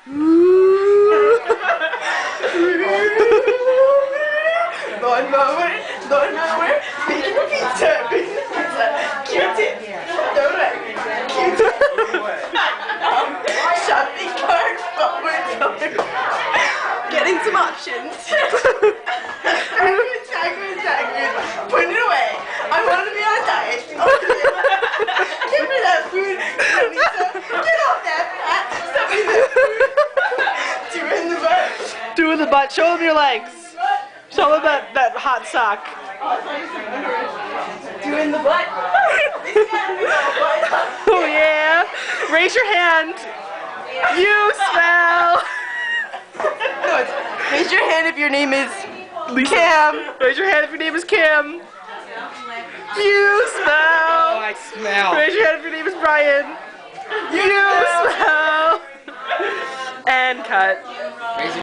Lawnmower, baking a pizza, Q-tip, donut, Q-tip, shopping cart, forward, getting some options. Tagwood, putting it away. I want to be on a diet. Give me that food, Lisa. Get off that fat. Stop me that food. Doing the butt. Doing the butt. Show them your legs. Show them that hot sock. Doing the butt. Oh yeah. Raise your hand. You smell. No, it's, raise your hand if your name is Cam. Raise your hand if your name is Kim. You smell. Oh, I smell. Raise your hand if your name is Brian. You smell. And cut.